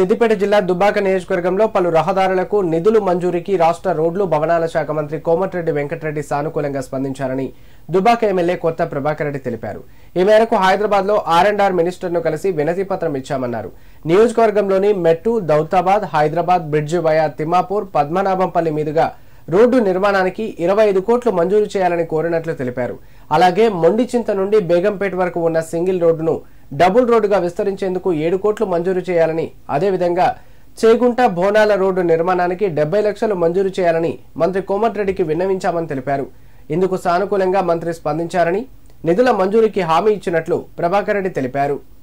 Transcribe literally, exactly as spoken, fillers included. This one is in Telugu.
సిద్దిపేట జిల్లా దుబ్బాక నియోజకవర్గంలో పలు రహదారులకు నిధులు మంజూరీకి రాష్ట్ర రోడ్లు భవనాల శాఖ మంత్రి కోమటిరెడ్డి వెంకటరెడ్డి సానుకూలంగా స్పందించారని దుబ్బాక ఎమ్మెల్యే కొత్త ప్రభాకర్ రెడ్డి తెలిపారు. ఈ మేరకు హైదరాబాద్ లో ఆర్ అండ్ ఆర్ మినిస్టర్ ను కలిసి వినతి పత్రం ఇచ్చామన్నారు. నియోజకవర్గంలోని మెట్టు, దౌతాబాద్, హైదరాబాద్ బ్రిడ్జి వయా తిమ్మాపూర్, పద్మనాభంపల్లి మీదుగా రోడ్డు నిర్మాణానికి ఇరవై ఐదు కోట్లు మంజూరు చేయాలని కోరినట్లు తెలిపారు. అలాగే మొండిచింత నుండి బేగంపేట వరకు ఉన్న సింగిల్ రోడ్డును డబుల్ రోడ్డుగా విస్తరించేందుకు ఏడు కోట్లు మంజూరు చేయాలని, అదేవిధంగా చేగుంట బోనాల రోడ్డు నిర్మాణానికి డెబ్బై లక్షలు మంజూరు చేయాలని మంత్రి కోమటిరెడ్డికి విన్నవించామని తెలిపారు. ఇందుకు సానుకూలంగా మంత్రి స్పందించారని, నిధుల మంజూరీకి హామీ ఇచ్చినట్లు ప్రభాకర్ రెడ్డి తెలిపారు.